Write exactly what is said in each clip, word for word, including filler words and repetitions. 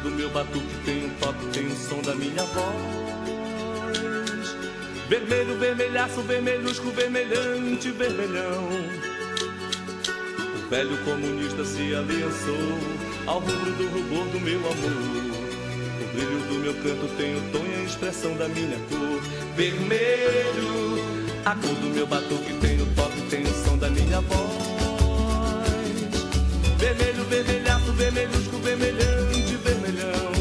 do meu batuque tem um toque, tem um som da minha voz. Vermelho, vermelhaço, vermelhusco, vermelhante, vermelhão. O velho comunista se aliançou ao rubro do rubor do meu amor. O brilho do meu canto tem o tom e a expressão da minha cor. Vermelho, a cor do meu batuque tem o toque, tem o som da minha voz. Vermelho, vermelhaço, vermelhusco, vermelhante, vermelhão.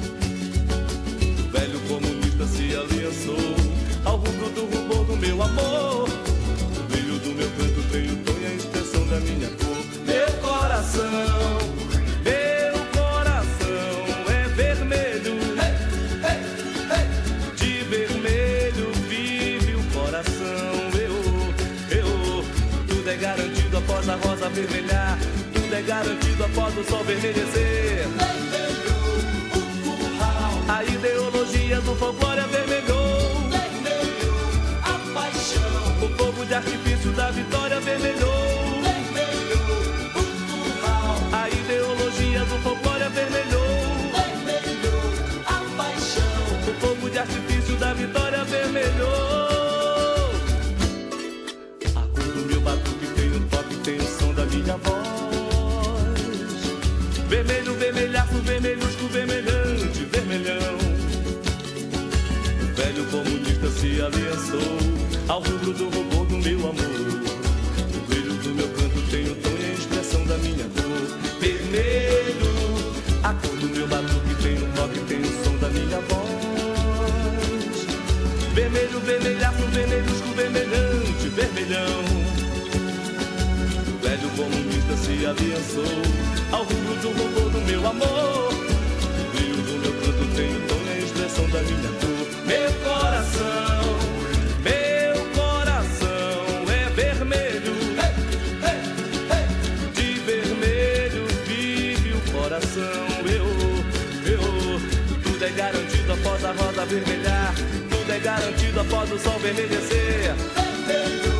O velho comunista se aliançou ao rubro do rubor do meu amor. O brilho do meu canto tem o tom e a expressão da minha cor. Meu coração, meu coração é vermelho. Hey, hey, hey. De vermelho vive o coração. Eu, eu, tudo é garantido após a rosa vermelhar. Tudo é garantido após o sol vermelhecer. Vermelho, o curral. A ideologia do folclore avermelhou. Vermelho, a paixão. O fogo de artifício da vitória avermelhou. Vermelho, o curral. A ideologia do folclore avermelhou. Vermelho, a paixão. O fogo de artifício da vitória avermelhou. A cor do meu batuque tem o toque, tem o som da minha voz. Vermelho, vermelhaço, vermelhusco, vermelhante, vermelhão. O velho comunista se aliançou ao rubro do rubor do meu amor. O brilho do meu canto tem o tom e a expressão da minha cor. Vermelho, a cor do meu batuque tem o toque, tem o som da minha voz. Vermelho, vermelhaço, vermelhusco, vermelhante, vermelhão. O velho comunista se aliançou ao rubro do rubor do meu amor. O brilho do meu canto tem o tom e a expressão da minha cor. Meu coração, meu coração é vermelho. Hey, hey, hey. De vermelho vive o coração. Eu, eu, tudo é garantido após a rosa vermelhar. Tudo é garantido após o sol vermelhecer. Vermelho,